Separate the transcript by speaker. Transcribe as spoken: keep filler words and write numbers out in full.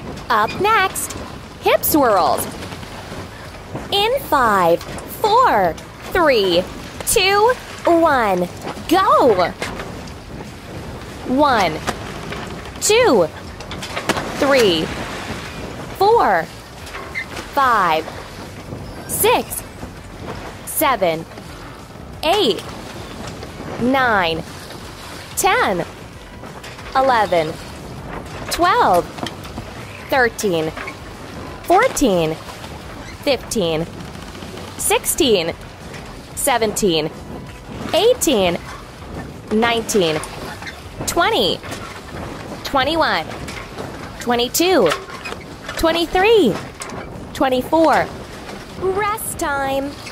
Speaker 1: Up next, hip swirls. In five, four, three, two, one, go! One, two, three, four, five, six, seven, eight, nine, ten, eleven, twelve, thirteen, fourteen, fifteen, sixteen, seventeen, eighteen, nineteen, twenty, twenty-one, twenty-two, twenty-three, twenty-four. Rest time.